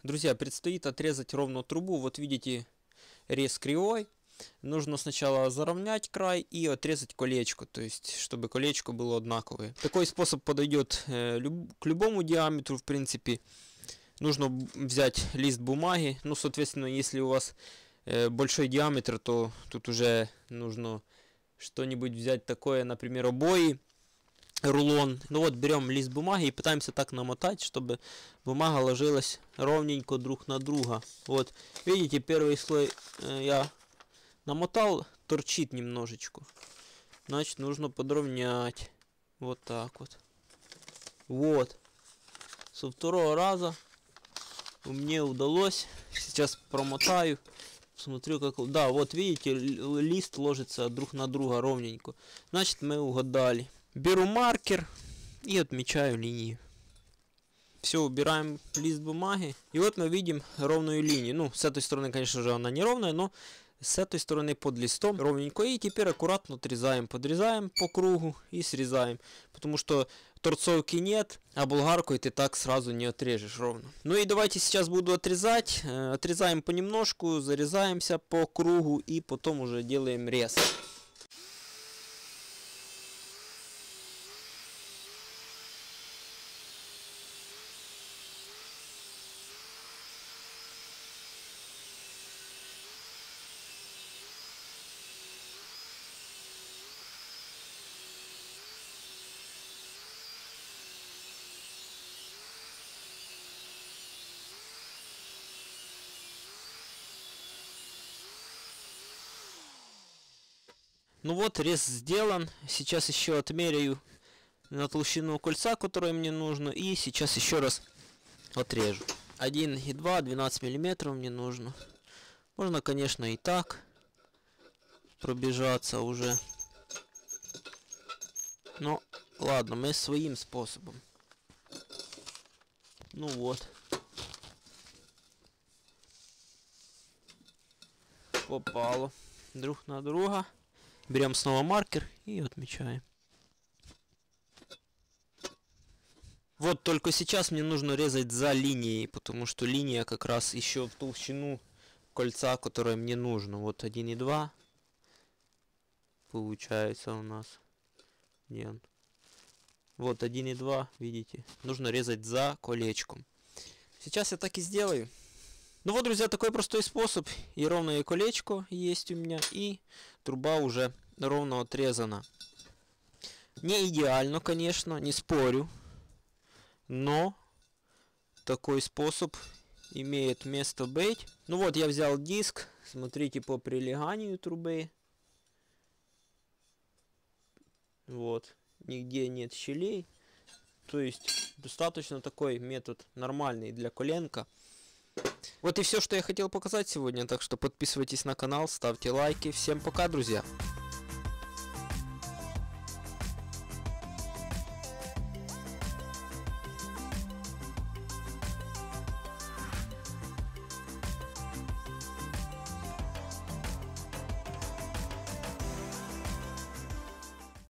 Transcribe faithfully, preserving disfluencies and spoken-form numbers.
Друзья, предстоит отрезать ровно трубу. Вот видите, рез кривой. Нужно сначала заровнять край и отрезать колечко, то есть чтобы колечко было одинаковое. Такой способ подойдет э, люб к любому диаметру, в принципе. Нужно взять лист бумаги, ну, соответственно, если у вас э, большой диаметр, то тут уже нужно что-нибудь взять такое, например, обои, рулон. Ну вот, берем лист бумаги и пытаемся так намотать, чтобы бумага ложилась ровненько друг на друга. Вот, видите, первый слой э, я намотал, торчит немножечко. Значит, нужно подровнять. Вот так вот. Вот. Со второго раза мне удалось. Сейчас промотаю. Смотрю, как... Да, вот видите, лист ложится друг на друга ровненько. Значит, мы угадали. Беру маркер и отмечаю линию. Все, убираем лист бумаги. И вот мы видим ровную линию. Ну, с этой стороны, конечно же, она не ровная, но с этой стороны под листом ровненько. И теперь аккуратно отрезаем. Подрезаем по кругу и срезаем. Потому что торцовки нет, а болгаркой ты так сразу не отрежешь ровно. Ну и давайте сейчас буду отрезать. Отрезаем понемножку, зарезаемся по кругу и потом уже делаем рез. Ну вот, рез сделан. Сейчас еще отмеряю на толщину кольца, которое мне нужно. И сейчас еще раз отрежу. один и два, двенадцать миллиметров мне нужно. Можно, конечно, и так пробежаться уже. Но, ладно, мы своим способом. Ну вот. Попало друг на друга. Берем снова маркер и отмечаем. Вот только сейчас мне нужно резать за линией, потому что линия как раз еще в толщину кольца, которое мне нужно. Вот один и два получается у нас. Нет. Вот один и два, видите. Нужно резать за колечком. Сейчас я так и сделаю. Ну вот, друзья, такой простой способ. И ровное колечко есть у меня, и труба уже ровно отрезана. Не идеально, конечно, не спорю. Но такой способ имеет место быть. Ну вот, я взял диск. Смотрите по прилеганию трубы. Вот. Нигде нет щелей. То есть, достаточно такой метод нормальный для коленка. Вот и все, что я хотел показать сегодня, так что подписывайтесь на канал, ставьте лайки. Всем пока, друзья!